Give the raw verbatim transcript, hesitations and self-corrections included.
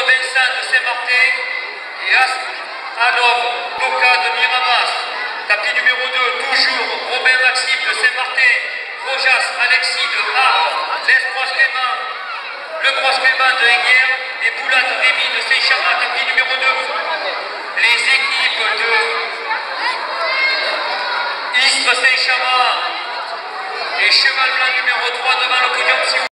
Vincent de Saint-Martin et Asp Anov Boca de Miramas. Tapis numéro deux, toujours Robin Maxime de Saint-Martin, Rojas Alexis de Arles, Les Croix-Clément, Le Croix-Clément de Higuerre et Boulat Rémy de Saint-Chamond, tapis numéro deux. Les équipes de Istres Saint-Chamond et Cheval Blanc numéro trois devant le podium.